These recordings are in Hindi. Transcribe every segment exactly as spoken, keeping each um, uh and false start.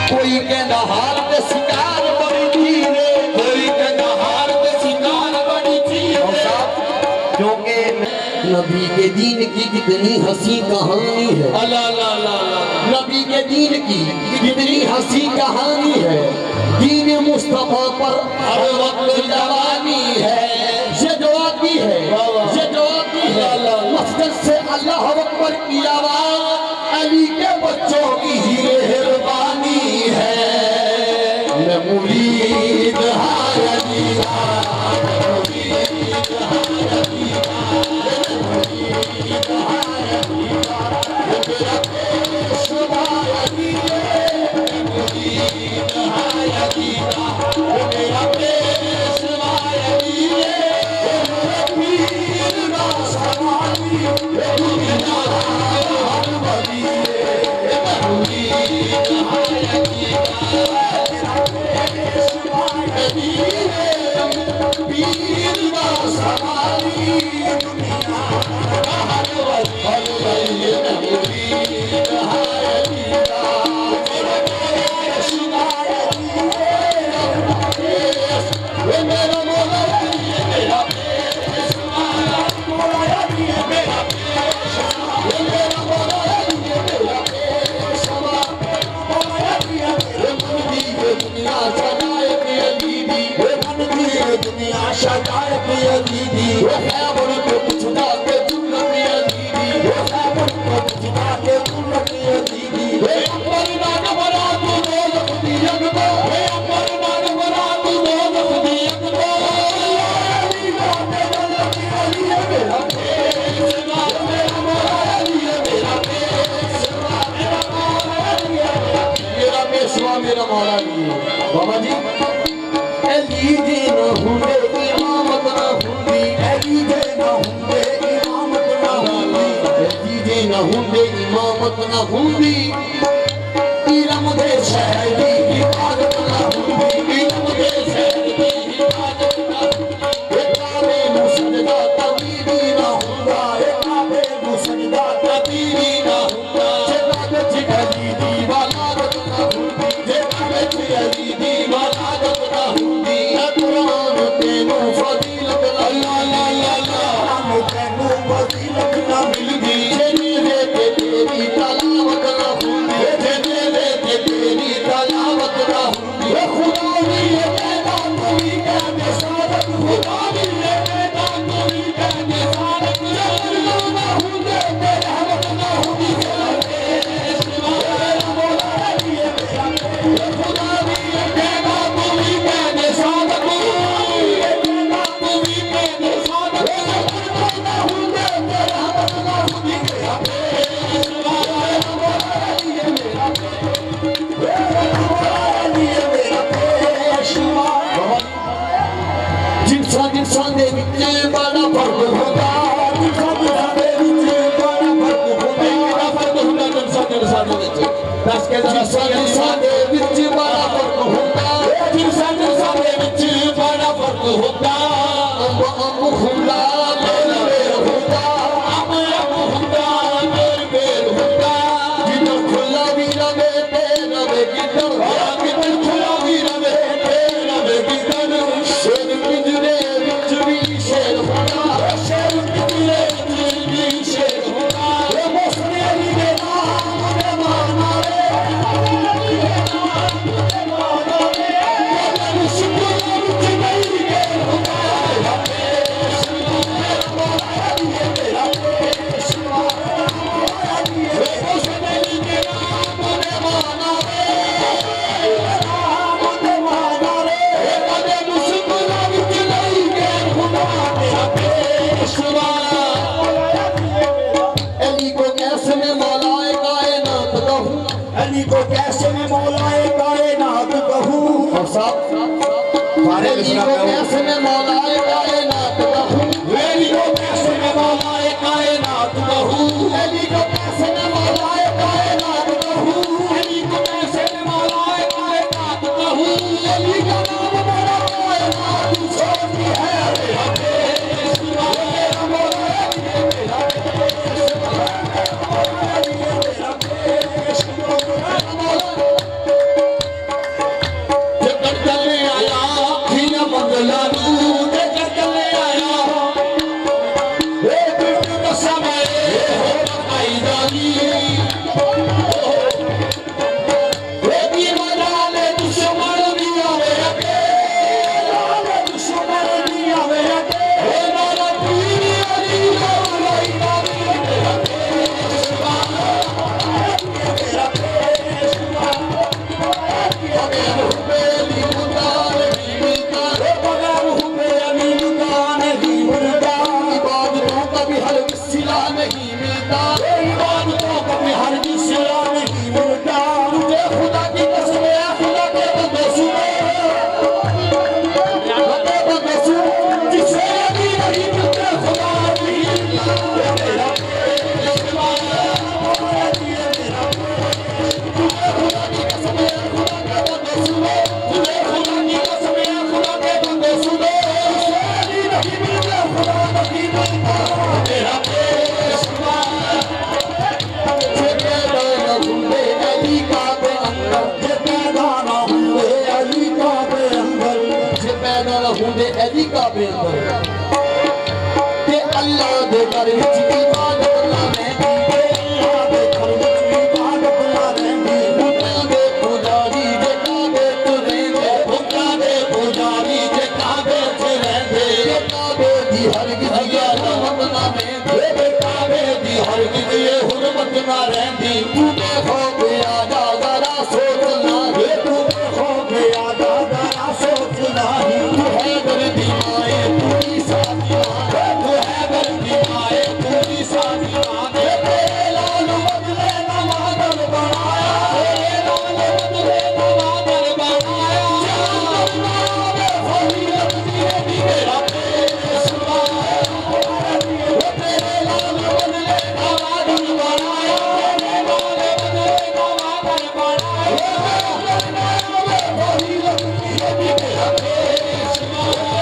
कोई कहना हार ते शिकार बड़ी थी रे, कोई कहना हार ते शिकार बड़ी थी रे। क्योंकि नबी के दीन की कितनी हंसी कहानी है, अल्लाह अल्लाह अल्लाह। नबी के दीन की कितनी हंसी कहानी है। दीन मुस्तफा पर हर वक्त जवानी है, ये जवाबी है, ये जवाबी है। मस्जिद से अल्लाह अकबर की आवाज अली के बच्चों की ही मेहरबानी है। मैं मुरीद हाय अली का, मुरीद हाय अली का, मुरीद हाय अली का, मेरा पेशवा अली है। मुरीद हाय अली का, मेरा पेशवा अली है। मेरा पीर ना सवाली, दुनिया हर वली है। मुरीद हाय अली का, मेरा पेशवा अली है। पीर ना सवाली, दुनिया हर वली है। मुरीद हाय अली का, मेरा पेशवा अली है। मेरा मौला अली है, मेरा पेशवा मौला अली है, मेरा पेशवा। मेरा मौला अली है, मेरा पेशवा मौला अली है। मनदी है दुनिया सजाए के अली दी, मनदी है दुनिया सजाए के अली दी। खैबर को कुछ जाके जुन्नत अली दी, खैबर को कुछ जाके जुन्नत अली दी। अकबर नाग बरा तू दौलत दी अकबर, अकबर नाग बरा तू दौलत दी अकबर। अली बाते दौलत अली है, मेरा पेशवा। मेरा मौला अली है, मेरा पेशवा। मेरा मौला अली है, मेरा पेशवा। मेरा मौला अली है। बाबा जी अली जी न हुंदे इमामत न हुंदी, अली जी न हुंदे इमामत न हुंदी, अली जी न हुंदे इमामत न हुंदी। इलम दे शहर दी हिफाजत न हुंदी, इलम दे शहर दी हिफाजत न हुंदी। काबे नूं सजदा तबीबी न हुंदा, काबे नूं सजदा तबीबी न हुंदा। जे काबे च अली दी वलादत न हुंदी, जे काबे च अली दी वलादत न हुंदी। कुरान तेनू फजीलत अल्लाह अल्लाह अल्लाह, तेनू फजीलत न मिलदी। जे ते तेरी तलावत न हुंदी, जे ते तेरी तलावत न हुंदी। खुदा भी ये कहता तू ही कहने सादत, खुदा भी ये कहता तू ही कहने सादत। जब न हुंदे ते रहमत न हुंदी, मेरा पेशवा। मेरा मौला अली है, मेरा पेशवा। खुदा भी ये कहता तू ही कहने सादत, ये कहता तू ही कहने सादत। जब न हुंदे ते रहमत न हुंदी, मेरा पेशवा। मेरा मौला अली है, मेरा पेशवा। मेरा मौला अली है, मेरा पेशवा। जिनसा जिनसा दे विच बड़ा फर्क होगा, जिनसा जिनसा दे विच बड़ा फर्क होगा। कितना फर्क होगा जिनसा जिनसा दे विच? दस के जिनसा जिनसा दे विच बड़ा फर्क होगा, जिनसा जिनसा दे विच बड़ा फर्क होगा। अम्ब अम्ब खुला मेल मेल होगा, अम्ब अम्ब खुला मेल मेल होगा। जिधर खुला भी रवे ते रवे किधर, किधर खुला भी रवे ते रवे किधर। शेर पिंजरे विच भी शेर होगा, शेर पिंजरे विच भी शेर होगा। ये मोसने अली दे नाम दे माना रे, माना रे। ये शुक्र विच नहीं गेल होगा, मेरा पेशवा। मेरा मौला अली है, मेरा पेशवा। मौला अली है, मोसने अली दे नाम दे माना रे, नाम दे माना रे। कदे मुश्किल विच नहीं गेल होगा, मेरा पेशवा। अली को कैसे मैं मौलाए कायनात कहूँ, अली को कैसे मैं मौलाए कायनात कहूँ। और साहब अली को कैसे मैं मौलाए कायनात कहूँ, अली को कैसे मैं मौलाए कायनात कहूँ। अली को कैसे मैं मौलाए कायनात कहूँ, अली को कैसे मैं मौलाए कायनात कहूँ। अली का नाम बड़ा कायनात छोटी है, मेरा पेशवा। मेरा मौला अली है, मेरा पेशवा। मेरा मौला अली है, मेरा पेशवा। मेरा मौला जी काबे अंदर ते अल्लाह दे घर विच इबादत ना रहंदी अल्लाह दे घर विच इबादत ना रहंदी बुतां दे पुजारी जे काबे ते रहंदे बुतां दे पुजारी जे काबे ते रहंदे काबे दी हरगिज़ ये हुरमत ना रहंदी काबे दी हरगिज़ ये हुरमत ना रहंदी तू देखो के आजा जरा सोचना रे तू देखो के आजा जरा सोचना तू है दर्दी माए तू ही साथी तू है दर्दी माए तू ही साथी तेरे लाल बदले नवाज़ बनाया तेरे लाल बदले नवाज़ बनाया होली लगती है मेरा पेशवा तेरे लाल बदले नवाज़ बनाया तेरे लाल बदले नवाज़ बनाया होली लगती है मेरा पेशवा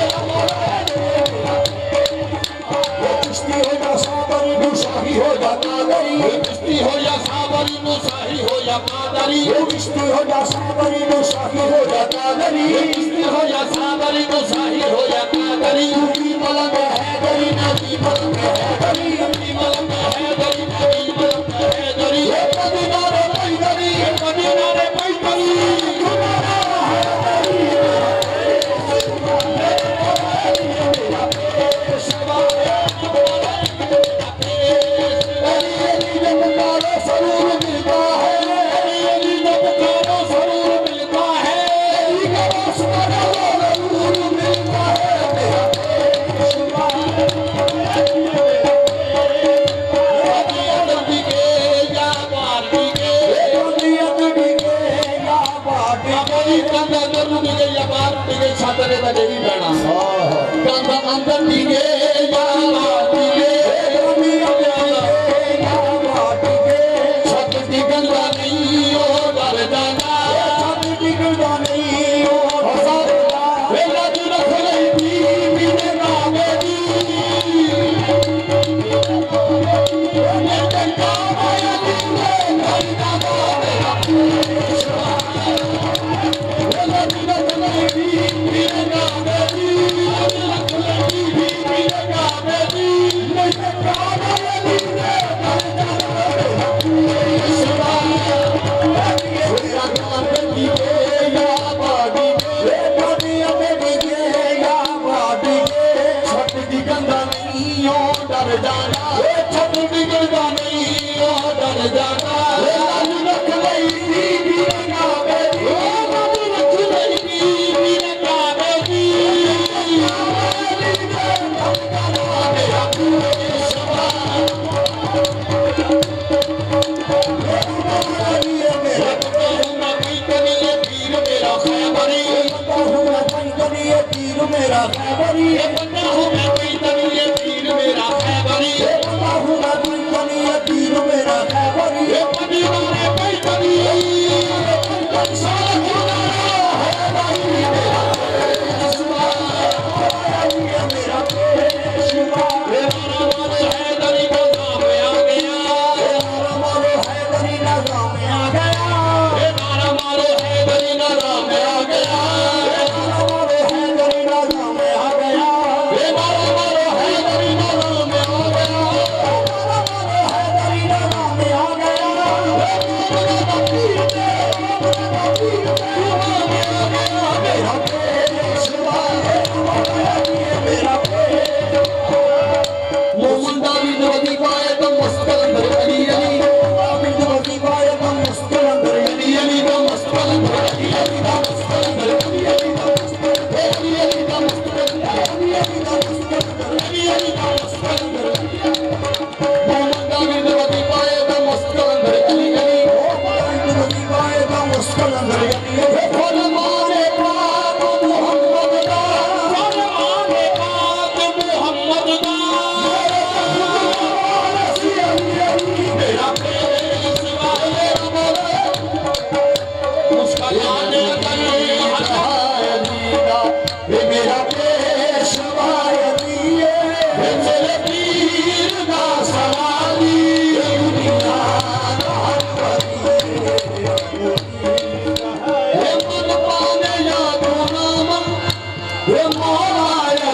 चिश्ती हो या साबरी मुशाही हो या कादरी चिश्ती हो या साबरी मुशाही हो या कादरी चिश्ती हो या साबरी मुशाही हो या कादरी चिश्ती हो या साबरी मुशाही हो या कादरी नबी मलक हैदरी नबी मलक हैदरी नबी मलक हैदरी नबी मलक हैदरी ये मदीना रे पैदरी ये मदीना रे पैदरी छातरे बजे भी बैठा कंधा अंदर टीके या टीके छत टिकलदा नहीं ओ डर जाना छत टिकलदा नहीं ओ वेला दी रख लई बीबी ने नामे दी ये टंका माया दी घर ना मेरा वेला दी रख लई बीबी ने नामे दी रख लई बीबी ने नामे दी ये टंका माया दी घर ना डर जाना छत बिगड़दा नहीं ओ डर जाना रख लई बीबी ने काबे दी रख लई बीबी ने काबे दी मेरा पेशवा मेरा कोई कनिए पीर मेरा खैबरी कनिए पीर मेरा खैबरी बंदा हूं मैं कोई कनिए पीर मेरा खैबरी बंदा हूं मैं कोई कनिए पीर मेरा खैबरी मदीना रे कोई कनिए सारा खुदा है भाई मेरा पेशवा मेरा पेशवा मेरा मारो हैदरी का नाम आ गया मेरा मारो हैदरी का नाम आ गया मेरा मारो हैदरी का नाम आ गया मेरा मारो हैदरी का नाम आ गया मेरा मारो हैदरी का नाम आ गया मेरा मारो हैदरी का नाम आ गया मेरा पेशवा मेरा मोमन दावी नबी पाए तो मुस्तल अंदर अली अली दावी नबी पाए तो मुस्तल अंदर अली अली का मुस्तल अंदर अली अली का मुस्तल अंदर अली अली का मुस्तल अली अली का मुस्तल अली अली का मुस्तल अली अली का मुस्तल मोमन दावी नबी पाए तो मुस्तल अंदर अली अली मोमन नबी पाए तो मुस्तल अंदर अली अली फरमाने पाक मोहम्मद दा फरमाने पाक मोहम्मद दा मेरा पेशवा उसका जाने मेरा पेशवा मेरे पीर का सवाली मन पाने या तो नाम मौला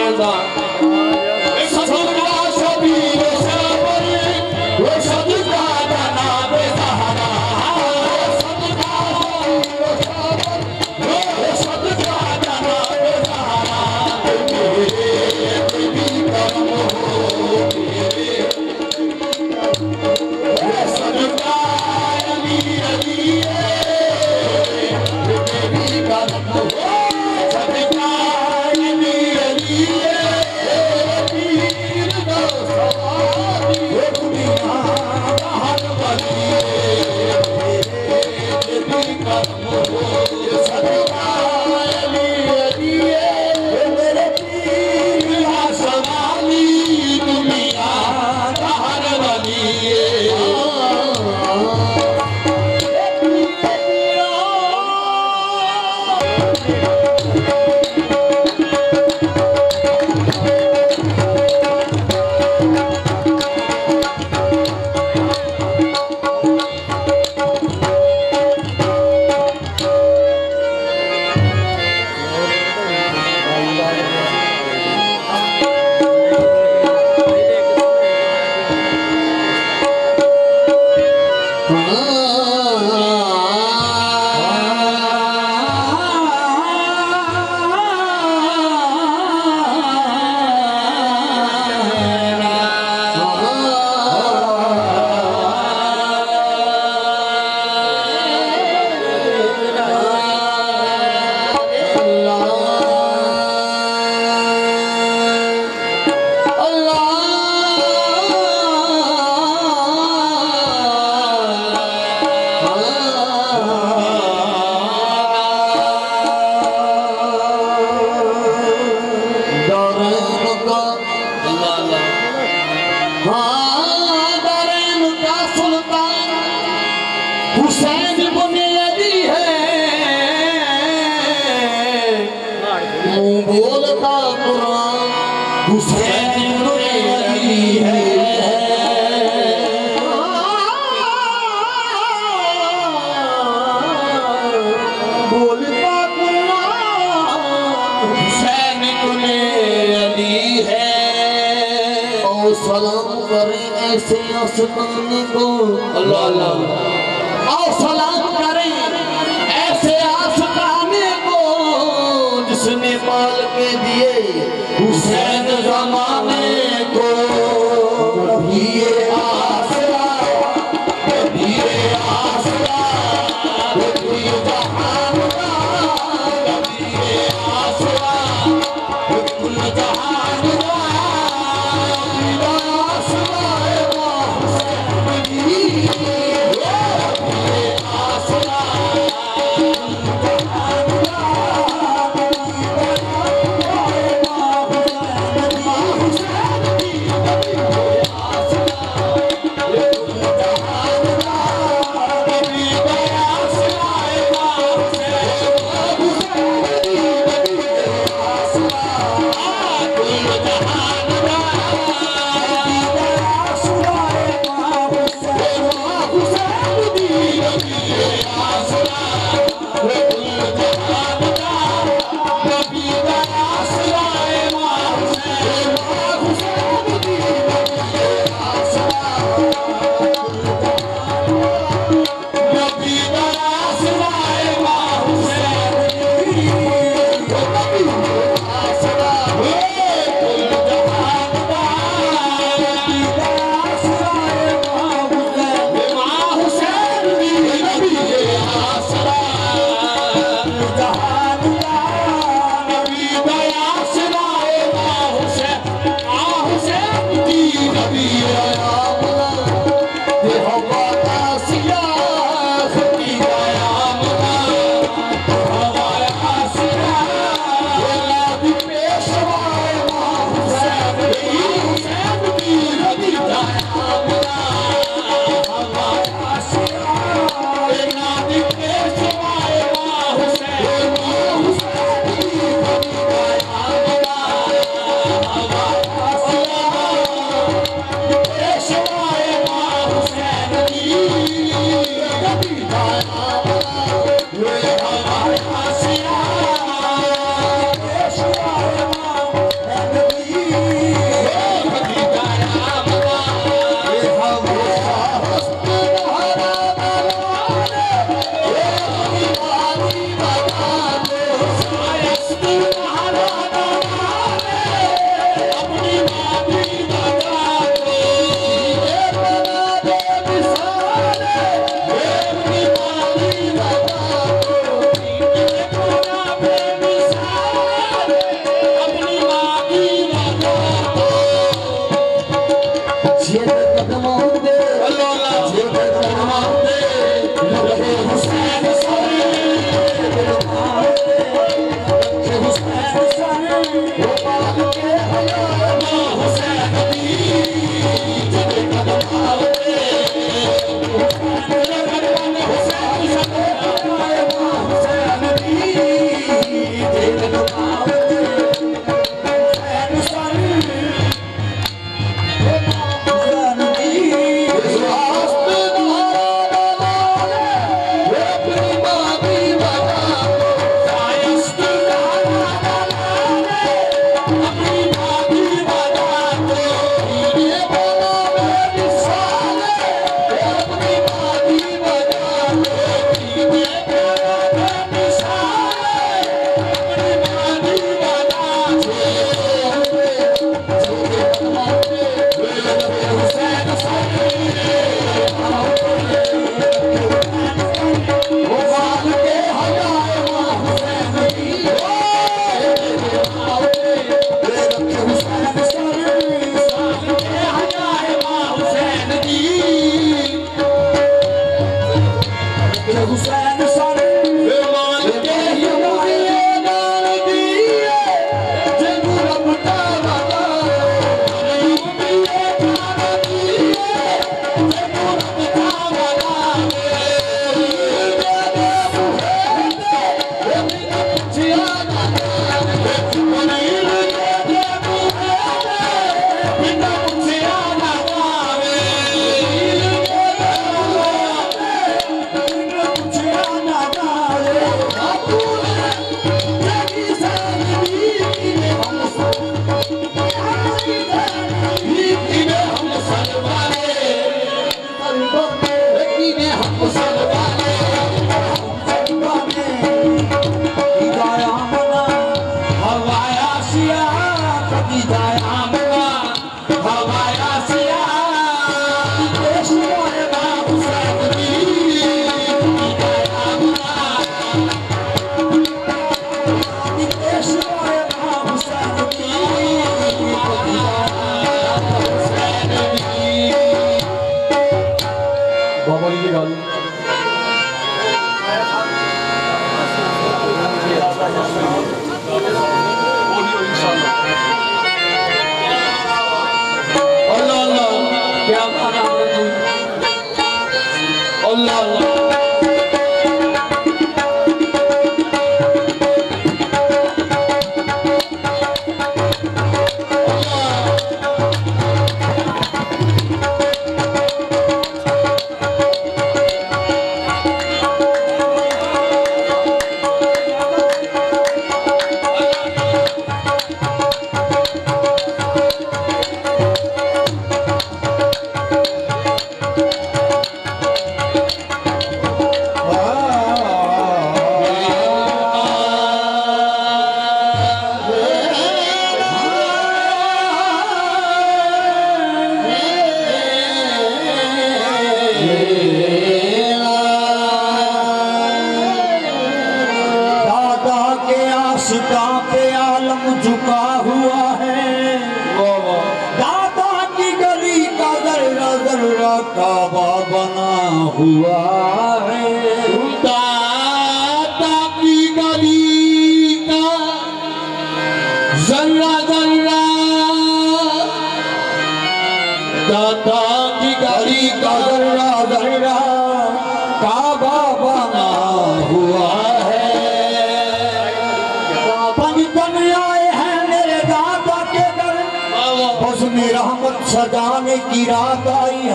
सलाम करें ऐसे आसमान को अल्लाह अल्लाह और सलाम करें ऐसे आसमान को जिसने माल के दिए हुसैन ज़माने को। कभी ये आसरा कभी ये आसरा कभी जहान कभी ये आसरा कुल जहान हुसैन सारे मान के ये दान दिए जब रब तारा दिए दान दिए जब रब तारा सजाने की रात आई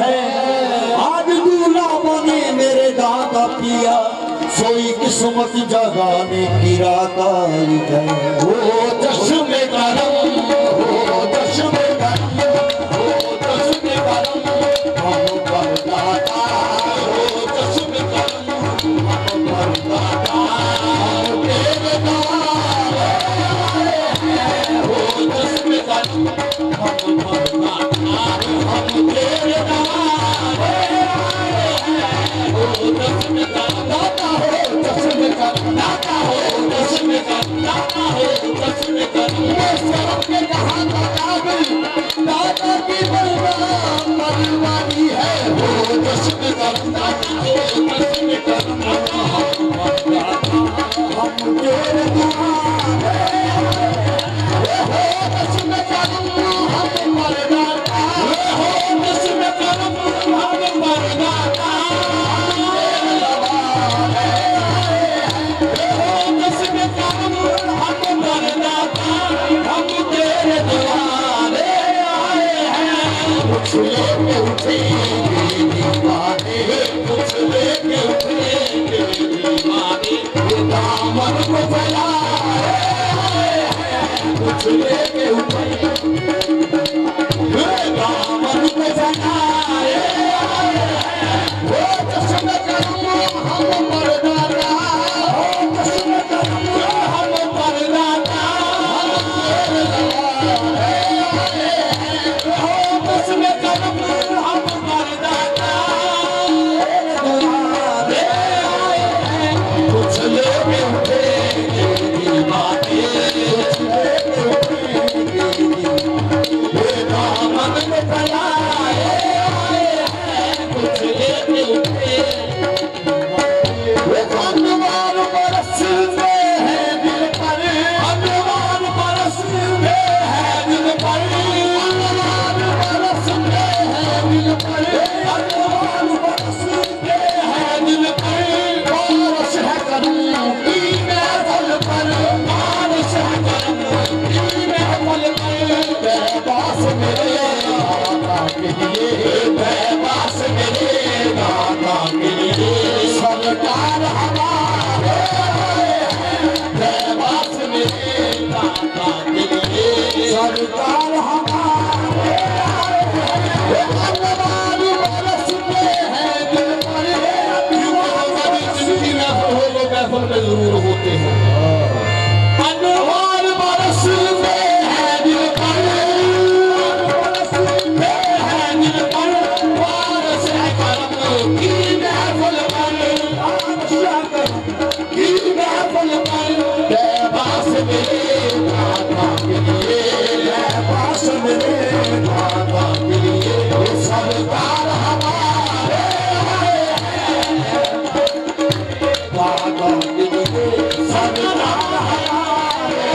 है आज दूल्हा बने मेरे दादा पिया सोई किस्मत जगाने की रात आई है। वो चश्मे करम वो चश्मे करम वो चश्मे करम हम पर दाता वो चश्मे करम हम पर दाता तेरे दाता वो चश्मे करम हम पर सरकार हमारे देवास मेरे दाता के लिए सरकार हमारे भगवान बरसते हैं दिल पर जिंदगी में हो वो महफिल में जरूर होते हैं भगवान बरसते हैं दिल पर बरसते हैं दिल पर बारिश है करम की महफिल पर की महफिल पर देवास मेरे दाता के लिए देवास मेरे दाता के लिए सरकार हमारे दाता के लिए सरकार हमारे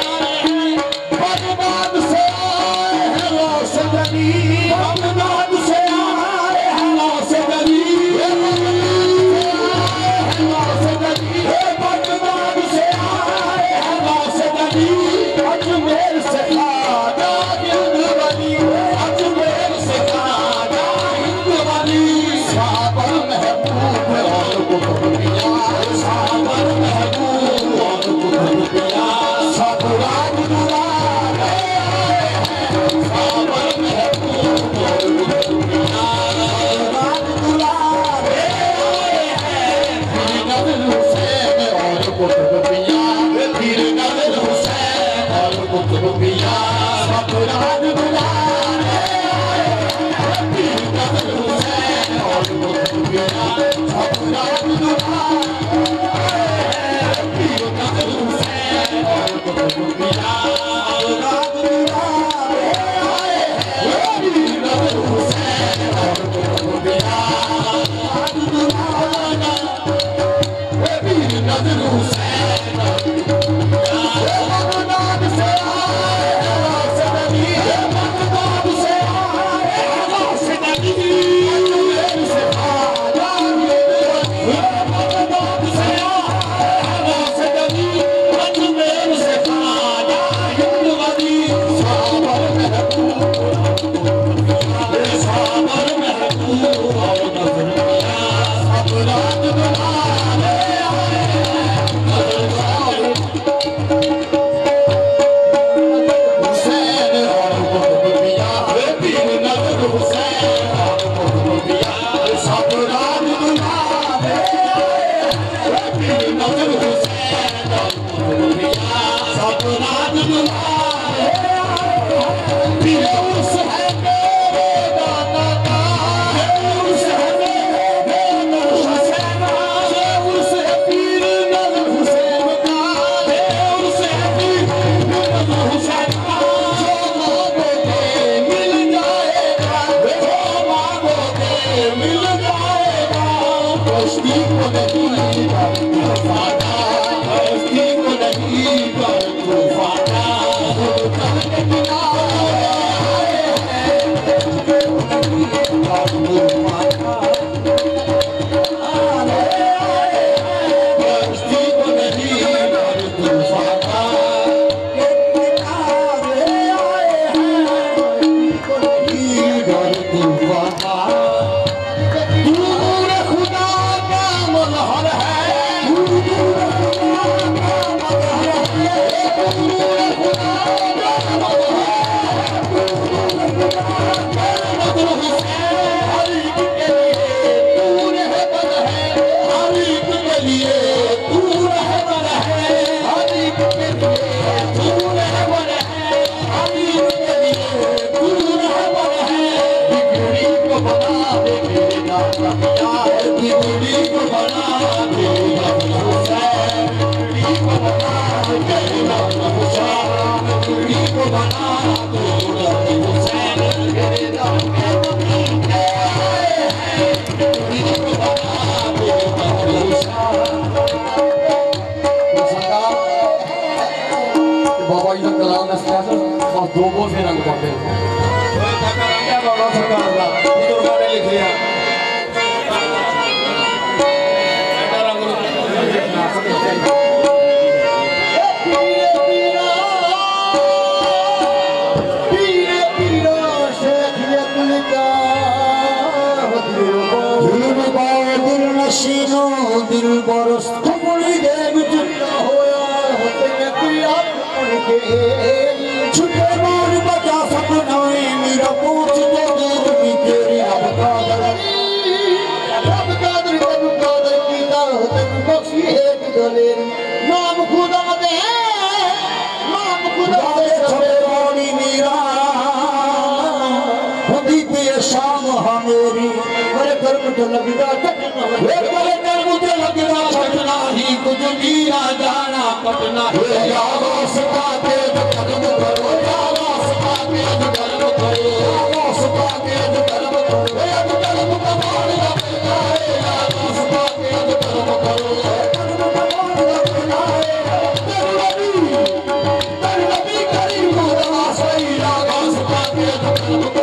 बगदाद से आए हैं रोशनी बगदाद से आए हैं रोशनी बगदाद से आए हैं रोशनी अजमेर से खाजा हिंद बनी अजमेर से खाजा हिंद बनी साबर महबूब और कुतुबिया साबर महबूब और कुतुबिया सब राज दुलारे साबर महबूब और कुतुबिया राज दुलारे नजर हुसैन और कुतुबिया फिर नजर हुसैन और कुतुबिया सब राज दुलारे फिर नजर हुसैन और कुतुबिया सब राज दुलारे फिर नजर हुसैन और कुतुबिया राज दुलारे फिर नजर हुसैन और कुतुबिया राज दुलारे फिर नजर हुसैन बगदाद से आए हैं रोशनी बगदाद से आए हैं रोशनी अजमेर से खाजा बगदाद से आए हैं रोशनी अजमेर से खाजा हिंद बनी साबर महबूब साबर महबूब और नजर मिया सब राज दुलारे हुसैन और कुतुबिया फिर नजर हुसैन और कुतुबिया सब राज दुलारे फिर नजर हुसैन और कुतुबिया सब राज दुलारे फिर उर्स है मेरे दादा का उर्स है मेरे हुसैन का उर्स है पीर नजर हुसैन का उर्स है पीर नजर हुसैन का जो मांगोगे मिल जाएगा जो मांगोगे मिल जाएगा कश्ती को नहीं कर तूफाना कश्ती को नहीं कर तूफाना कल के किनारे आए हैं कश्ती को नहीं कर तूफाना आए आए कश्ती को नहीं कर तूफाना के किनारे आए हैं कश्ती को नहीं कर तूफाना दूर खुदा का मलहर है दूर खुदा का मलहर है दूर खुदा का मलहर है दूर खुदा का मलहर है हर एक के लिए दूर है बल है हर एक के लिए दूर है बल है हर एक के लिए दूर है बल है हर एक के लिए दूर है बल है बिगड़ी को बना दे मेरे दाता पिया बिगड़ी को बना दे मेरे हुसैन बिगड़ी को बना दे मेरे दाता हुसैन बिगड़ी को बना दे मेरे हुसैन मेरे दाता के आए हैं बिगड़ी को बना दे मेरे हुसैन सरकार बाबा जी का कलाम का स्पेशल बस दो बोल से रंग पड़ते हैं सरकार का दुर्गा ने लिख लिया नशीनो दिल बरस कुमड़ी दे विच होया होते क्रिया के छुटे मान बचा सपना मेरा पूछ दे दूर तेरी रब कादर रब कादर रब कादर कीता तन बख्शी एक दलेर नाम खुदा दे नाम खुदा दे छबे वाली मेरा होती पे शाम हमेरी मेरे कर्म तो लगदा टकना मेरे कर्म तो लगदा टकना ही कुछ भी ना जाना पटना है यारो सका के कर्म करो यारो सका के कर्म करो यारो सका के कर्म करो यारो कर्म कमाने का बेटा है यारो सका के कर्म करो कर्म कमाने का बेटा है तेरे नबी तेरे नबी करीम खुदा सही यारो सका के कर्म करो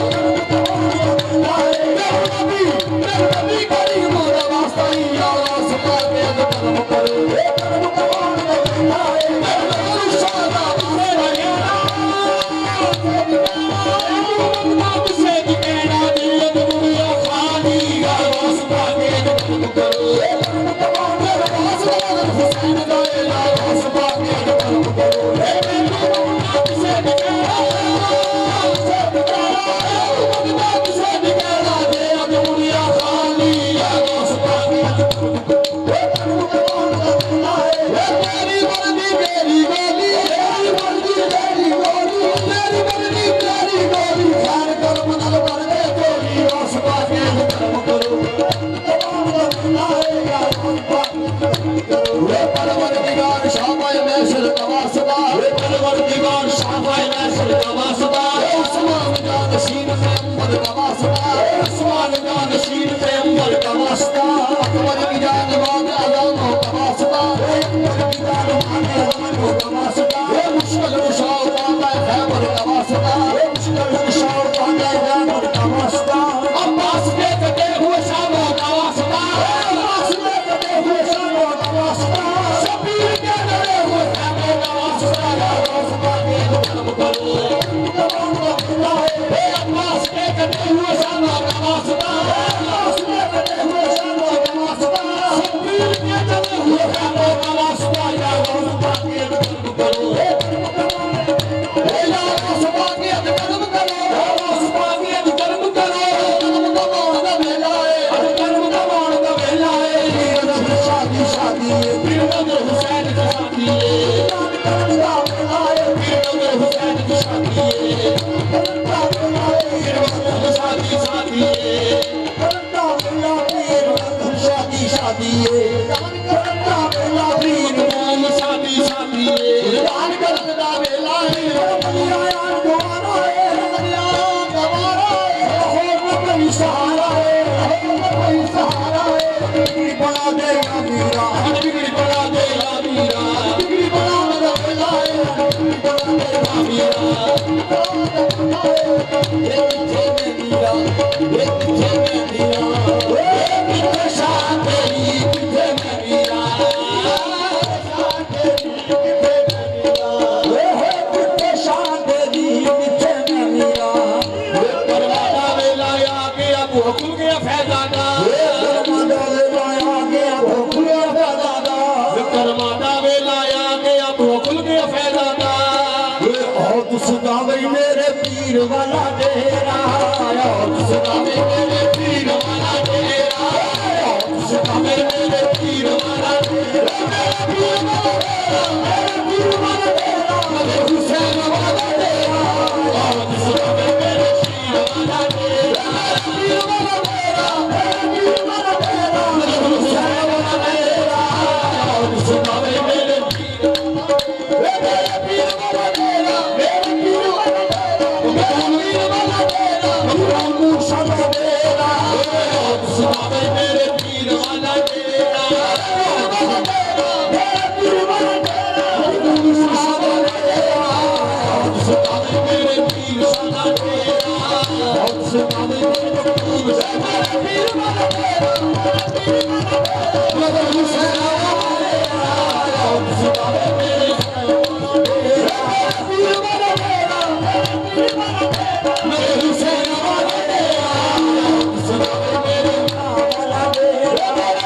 मेरे पीर वाला डेरा मेरे पीर वाला डेरा मेरे पीर वाला डेरा मेरे पीर वाला डेरा मेरे हुसैन वाला डेरा मेरे पीर वाला डेरा पीर वाला डेरा मेरे पीर वाला डेरा मेरे हुसैन वाला डेरा मेरे पीर मेरे पीर वाला डेरा मेरे पीर वाला मेरे पीर वाला मेरे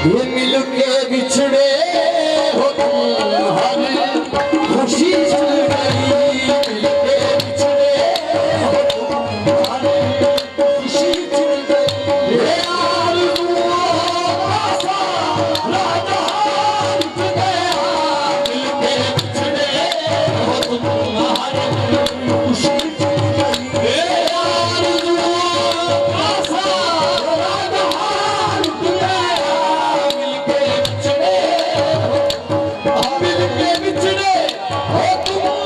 ये मिल के बिछड़े हो तुम्हारी खुशी चल गई, मिल के बिछड़े हो तुम्हारी खुशी चल गई। ये आरज़ुओं का सारा जहां रुक गया, मिल के बिछड़े हो तुम्हारी खुशी चल गई। ये आरज़ुओं का सारा जहां रुक गया, मिल के बिछड़े हो, मिल के बिछड़े हो तुम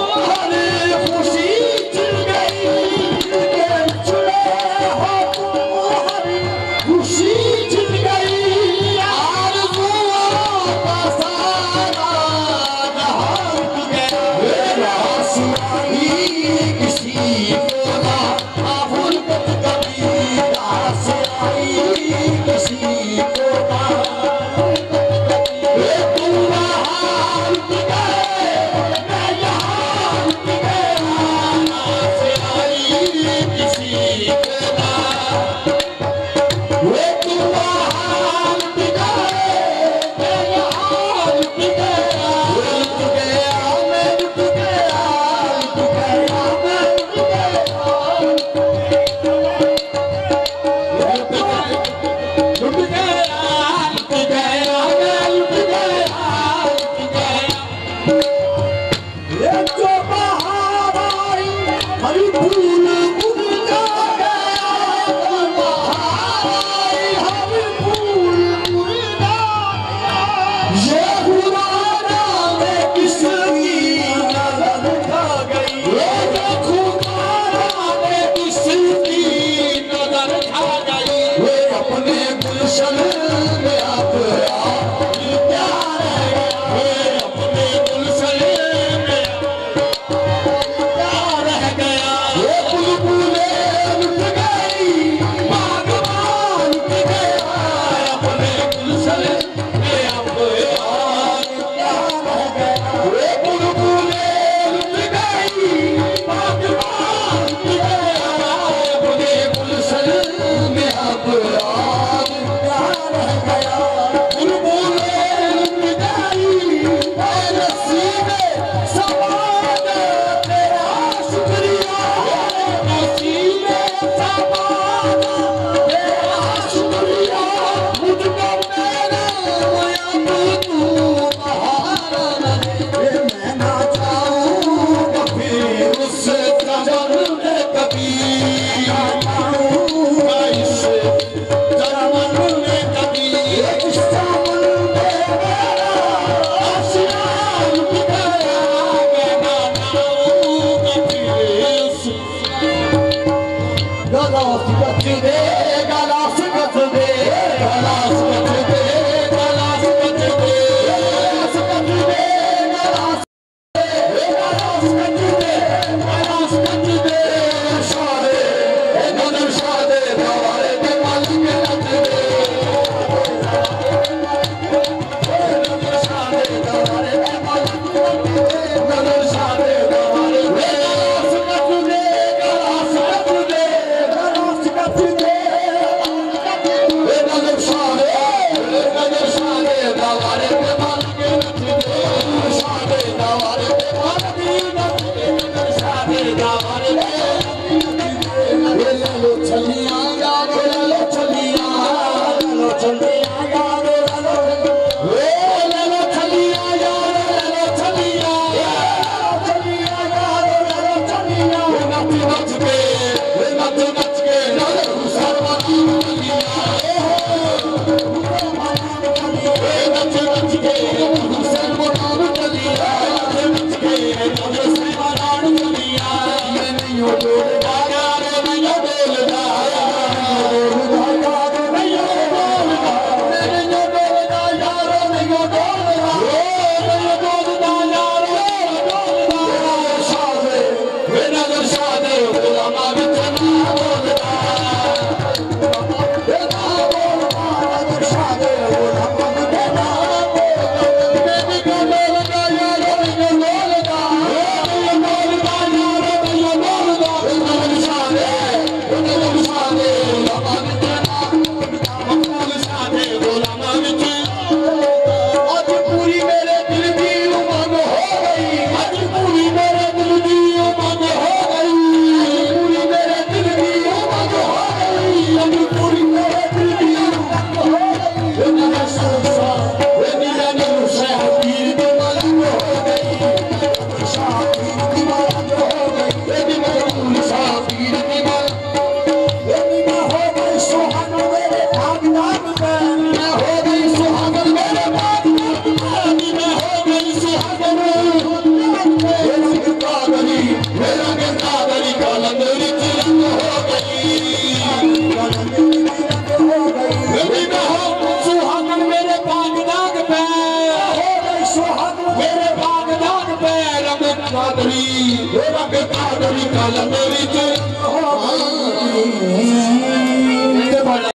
कादरी, रब कादरी कलम विच